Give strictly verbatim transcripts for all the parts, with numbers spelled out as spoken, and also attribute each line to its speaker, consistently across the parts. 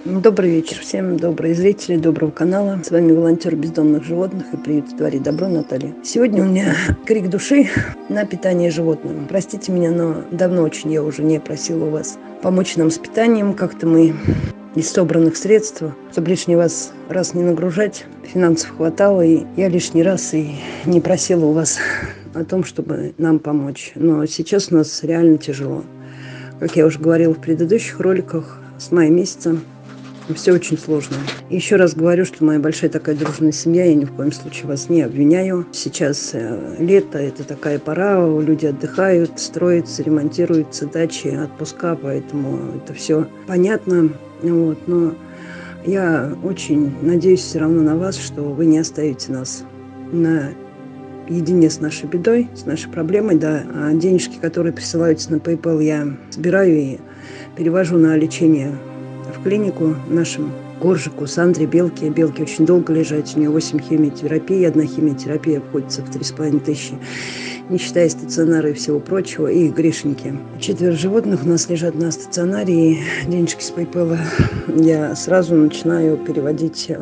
Speaker 1: Добрый вечер всем, добрые зрители, доброго канала. С вами волонтер бездомных животных и приют «Творит добро» Наталья. Сегодня у меня крик души на питание животным. Простите меня, но давно очень я уже не просила у вас помочь нам с питанием. Как-то мы из собранных средств, чтобы лишний вас раз не нагружать, финансов хватало, и я лишний раз и не просила у вас о том, чтобы нам помочь. Но сейчас у нас реально тяжело. Как я уже говорила в предыдущих роликах, с мая месяца все очень сложно. И еще раз говорю, что моя большая такая дружная семья, я ни в коем случае вас не обвиняю. Сейчас э, лето, это такая пора, люди отдыхают, строятся, ремонтируются дачи, отпуска, поэтому это все понятно. Вот, но я очень надеюсь все равно на вас, что вы не оставите нас наедине с нашей бедой, с нашей проблемой. Да, а денежки, которые присылаются на PayPal, я собираю и перевожу на лечение в клинику нашим Коржику, Сандре, Белке. Белке очень долго лежать, у нее восемь химиотерапий, одна химиотерапия обходится в три с половиной тысячи, не считая стационара и всего прочего, и Гришеньки. Четверо животных у нас лежат на стационаре, и денежки с PayPal я сразу начинаю переводить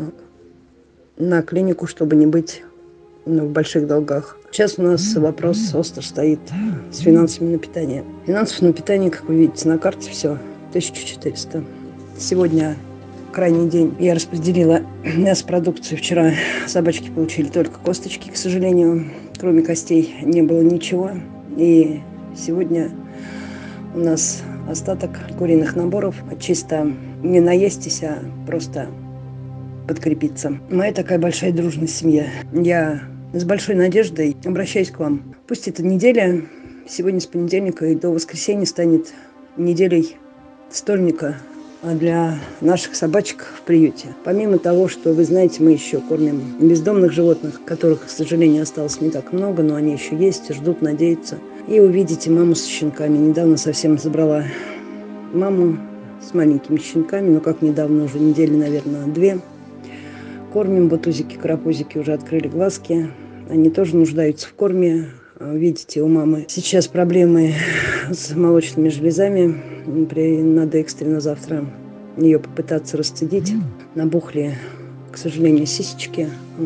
Speaker 1: на клинику, чтобы не быть ну, в больших долгах. Сейчас у нас вопрос остро стоит с финансами на питание. Финансов на питание, как вы видите на карте, все, тысяча четыреста. Сегодня крайний день. Я распределила мясопродукцию. Вчера собачки получили только косточки, к сожалению. Кроме костей не было ничего. И сегодня у нас остаток куриных наборов. Чисто не наестись, а просто подкрепиться. Моя такая большая дружная семья. Я с большой надеждой обращаюсь к вам. Пусть эта неделя, сегодня с понедельника и до воскресенья, станет неделей стольника для наших собачек в приюте. Помимо того, что, вы знаете, мы еще кормим бездомных животных, которых, к сожалению, осталось не так много, но они еще есть, ждут, надеются. И увидите маму с щенками. Недавно совсем забрала маму с маленькими щенками, ну как недавно, уже недели, наверное, две. Кормим, бутузики, карапузики уже открыли глазки. Они тоже нуждаются в корме. Видите, у мамы сейчас проблемы с молочными железами. Надо экстренно завтра ее попытаться расцедить. Набухли, к сожалению, сисечки.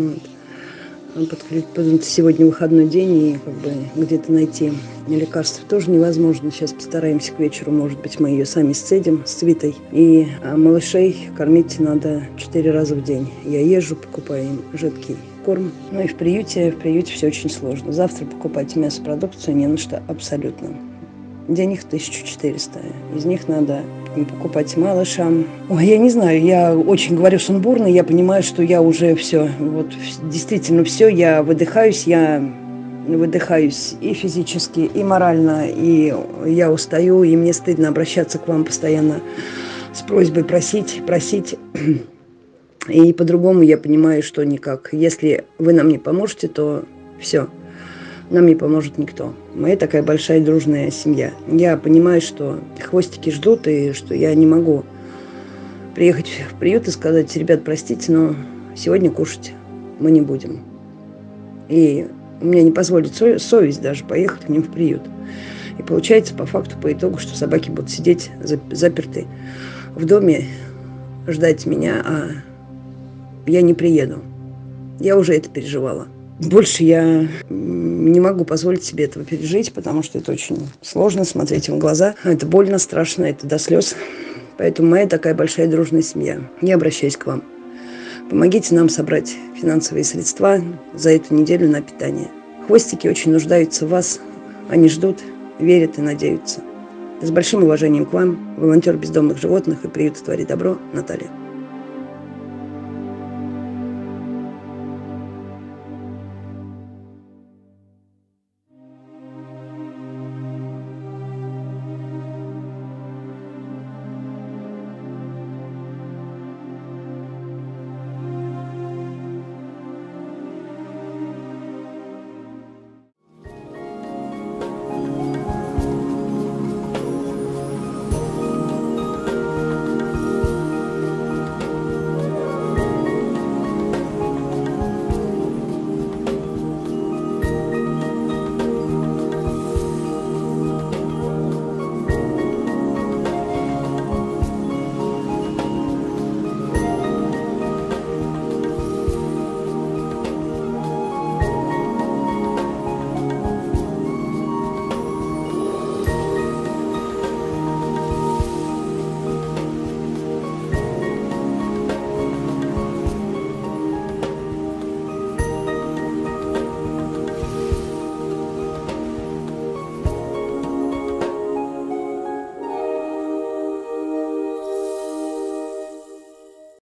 Speaker 1: Вот. Сегодня выходной день, и как бы где-то найти лекарства тоже невозможно. Сейчас постараемся к вечеру, может быть, мы ее сами сцедим с Витой. И малышей кормить надо четыре раза в день. Я езжу, покупаю им жидкий корм. Ну и в приюте, в приюте все очень сложно. Завтра покупать мясопродукцию не на что абсолютно. Денег тысяча четыреста. Из них надо покупать малышам. Ой, я не знаю, я очень говорю сумбурно, я понимаю, что я уже все, вот действительно все, я выдыхаюсь, я выдыхаюсь и физически, и морально, и я устаю, и мне стыдно обращаться к вам постоянно с просьбой просить, просить. И по-другому я понимаю, что никак. Если вы нам не поможете, то все. Нам не поможет никто. Моя такая большая дружная семья. Я понимаю, что хвостики ждут, и что я не могу приехать в приют и сказать: ребят, простите, но сегодня кушать мы не будем. И у меня не позволит совесть даже поехать к ним в приют. И получается по факту, по итогу, что собаки будут сидеть заперты в доме, ждать меня, а я не приеду. Я уже это переживала. Больше я не могу позволить себе этого пережить, потому что это очень сложно смотреть им в глаза. Это больно, страшно, это до слез. Поэтому моя такая большая дружная семья. Я обращаюсь к вам. Помогите нам собрать финансовые средства за эту неделю на питание. Хвостики очень нуждаются в вас. Они ждут, верят и надеются. С большим уважением к вам, волонтер бездомных животных и приют «Творит добро» Наталья.